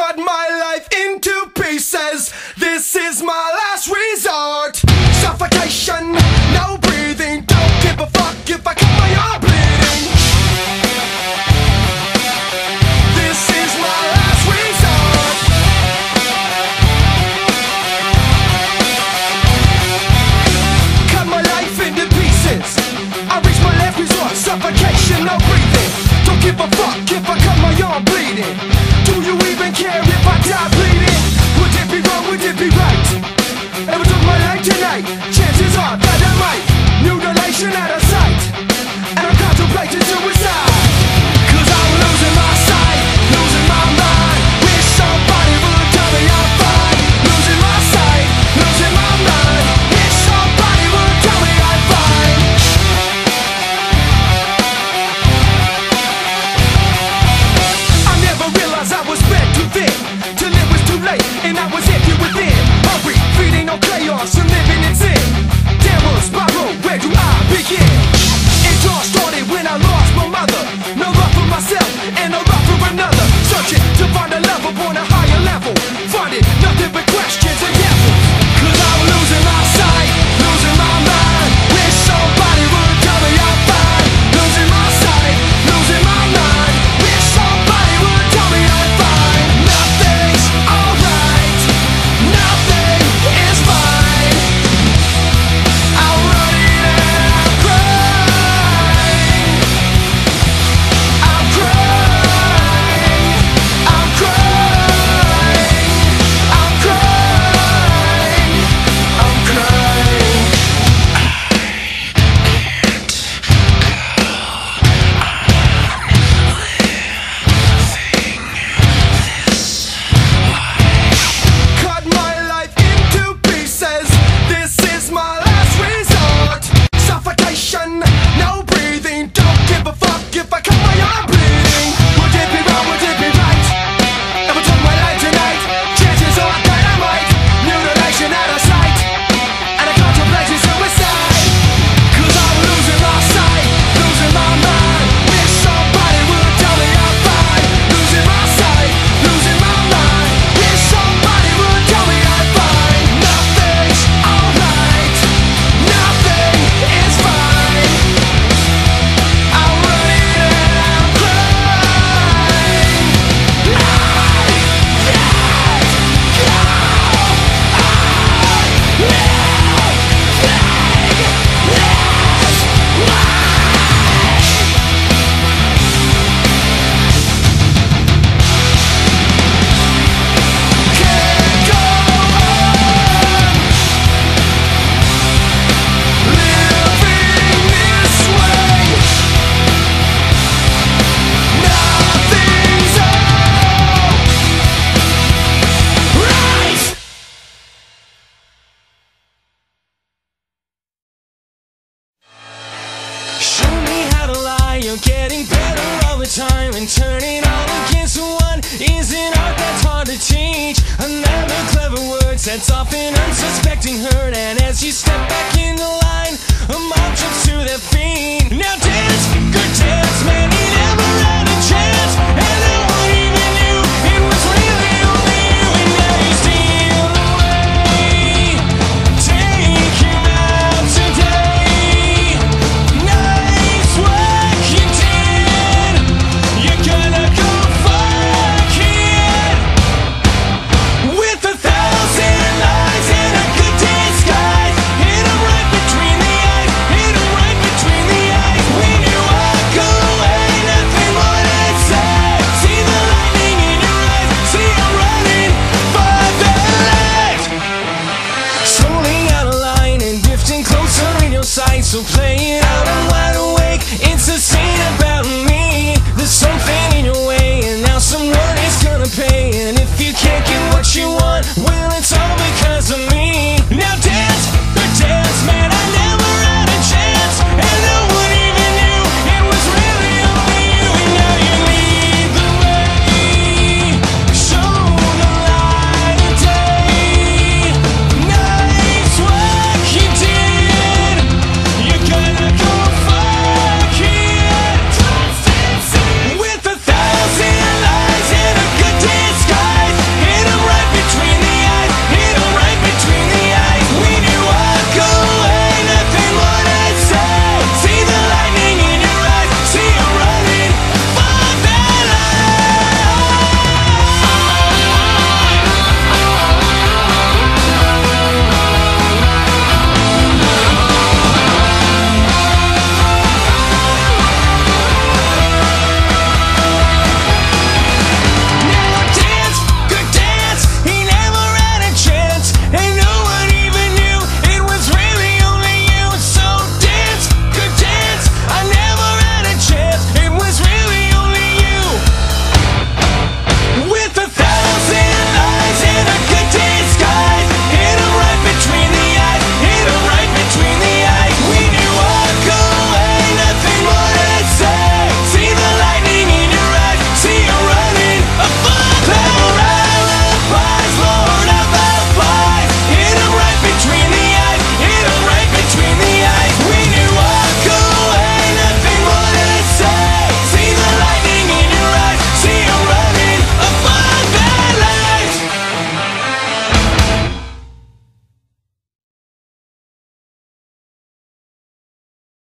cut my life into pieces. This is my last resort. Suffocation, no breathing. Don't give a fuck if I cut my arm bleeding. This is my last resort. Cut my life into pieces. I reach my last resort. Suffocation, no breathing. Don't give a fuck if I cut my arm bleeding. Do you even care if I die bleeding? Would it be wrong, would it be right? Ever took my life tonight? Chances are that I might. Mutilation out of sight. And I'm contemplating suicide. Cause I'm losing my sight, losing my mind. Wish somebody would tell me I'm fine. Losing my sight, losing my mind. Wish somebody would tell me I'm fine. I never realized I was spread too thin, till it was too late and I was empty within. Hungry, feeding on chaos and living in sin. Downward spiral, where do I begin? It all started when I lost my mother. No love for myself and no love for another. Searching to find a love upon a higher level. Finding nothing but questions and devils. Cause I'm losing my sight, losing my mind. Wish somebody would tell me I'm fine. Losing my sight, losing my mind. Wish somebody would tell me I'm fine. Nothing's alright, nothing is fine. I'm running and I'm crying. I'm crying, I'm crying, I'm crying, I'm crying. Cut my life into pieces. This is my last resort. Suffocation, no breathing. Don't give a fuck if I cut my arm bleeding. Would it be wrong, would it be right? Ever took my life tonight? Chances are that I might. Mutilation out of sight. And I contemplate suicide. Cause I'm losing my sight, losing my mind. Wish somebody would tell me I'm fine. Losing my sight, losing my mind. Wish somebody would tell me I'm fine. Nothing's alright, nothing is fine. I'm running and I'm crying. Can't go on living this way. Nothing's alright. Show me how to lie, you're getting better all the time. And turning all against one is an art that's hard to teach. Another clever word sets off an unsuspecting hurt. And as you step back in the line, a mob jumps to their feet. Now dance, good dance, man, he never